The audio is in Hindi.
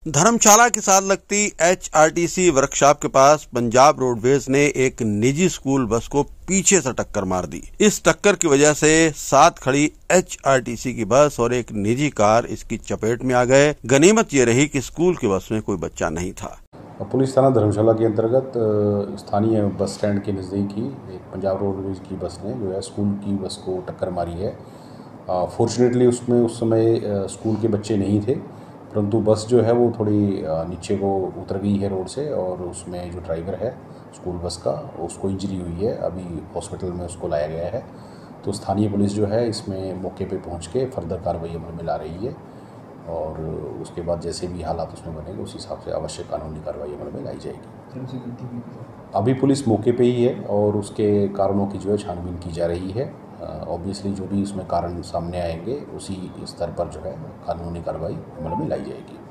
धर्मशाला के साथ लगती एचआरटीसी वर्कशॉप के पास पंजाब रोडवेज ने एक निजी स्कूल बस को पीछे से टक्कर मार दी। इस टक्कर की वजह से साथ खड़ी एचआरटीसी की बस और एक निजी कार इसकी चपेट में आ गए। गनीमत ये रही कि स्कूल की बस में कोई बच्चा नहीं था। पुलिस थाना धर्मशाला के अंतर्गत स्थानीय बस स्टैंड के नज़दीक ही एक पंजाब रोडवेज की बस ने जो है स्कूल की बस को टक्कर मारी है। फॉर्चुनेटली उसमें उस समय स्कूल के बच्चे नहीं थे, परंतु बस जो है वो थोड़ी नीचे को उतर गई है रोड से और उसमें जो ड्राइवर है स्कूल बस का उसको इंजरी हुई है। अभी हॉस्पिटल में उसको लाया गया है। तो स्थानीय पुलिस जो है इसमें मौके पे पहुंच के फर्दर कार्रवाई अमल में ला रही है और उसके बाद जैसे भी हालात उसमें बनेंगे उस हिसाब से आवश्यक कानूनी कार्रवाई अमल में लाई जाएगी। अभी पुलिस मौके पे ही है और उसके कारणों की जो है छानबीन की जा रही है। ऑब्वियसली जो भी उसमें कारण सामने आएंगे उसी स्तर पर जो है कानूनी कार्रवाई अमल में लाई जाएगी।